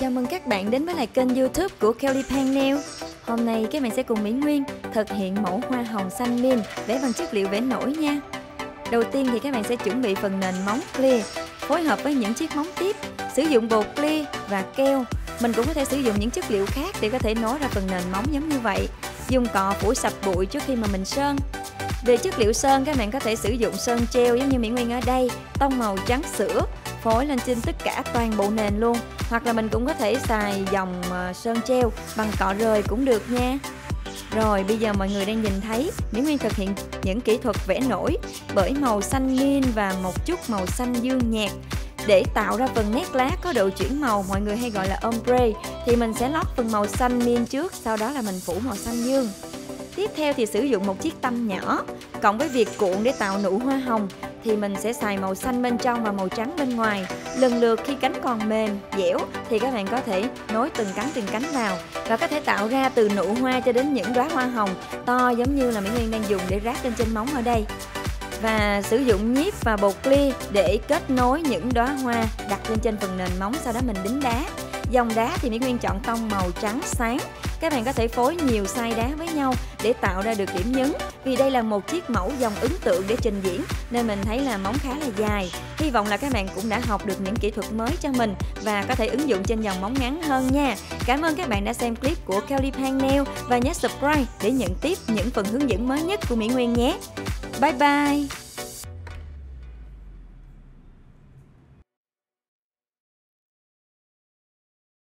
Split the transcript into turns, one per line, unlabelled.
chào mừng các bạn đến với lại kênh YouTube của Kelly Pan Nail. Hôm nay các bạn sẽ cùng Mỹ Nguyên thực hiện mẫu hoa hồng xanh min vẽ bằng chất liệu vẽ nổi nha. Đầu tiên thì các bạn sẽ chuẩn bị phần nền móng clear phối hợp với những chiếc móng tiếp, sử dụng bột clear và keo. Mình cũng có thể sử dụng những chất liệu khác để có thể nối ra phần nền móng giống như vậy. Dùng cọ phủ sạch bụi trước khi mà mình sơn. Về chất liệu sơn, các bạn có thể sử dụng sơn treo giống như Mỹ Nguyên ở đây, tông màu trắng sữa, phối lên trên tất cả toàn bộ nền luôn. Hoặc là mình cũng có thể xài dòng sơn treo bằng cọ rời cũng được nha. Rồi bây giờ mọi người đang nhìn thấy Mỹ Nguyên thực hiện những kỹ thuật vẽ nổi bởi màu xanh min và một chút màu xanh dương nhạt. Để tạo ra phần nét lá có độ chuyển màu, mọi người hay gọi là ombre, thì mình sẽ lót phần màu xanh min trước, sau đó là mình phủ màu xanh dương. Tiếp theo thì sử dụng một chiếc tăm nhỏ cộng với việc cuộn để tạo nụ hoa hồng, thì mình sẽ xài màu xanh bên trong và màu trắng bên ngoài. Lần lượt khi cánh còn mềm, dẻo thì các bạn có thể nối từng cánh vào và có thể tạo ra từ nụ hoa cho đến những đóa hoa hồng to giống như là Mỹ Nguyên đang dùng để ráp lên trên móng ở đây. Và sử dụng nhíp và bột clear để kết nối những đóa hoa đặt lên trên phần nền móng, sau đó mình đính đá. Dòng đá thì Mỹ Nguyên chọn tông màu trắng sáng. Các bạn có thể phối nhiều size đá với nhau để tạo ra được điểm nhấn. Vì đây là một chiếc mẫu dòng ấn tượng để trình diễn nên mình thấy là móng khá là dài. Hy vọng là các bạn cũng đã học được những kỹ thuật mới cho mình và có thể ứng dụng trên dòng móng ngắn hơn nha. Cảm ơn các bạn đã xem clip của Kelly Pan Nail và nhớ subscribe để nhận tiếp những phần hướng dẫn mới nhất của Mỹ Nguyên nhé. Bye bye!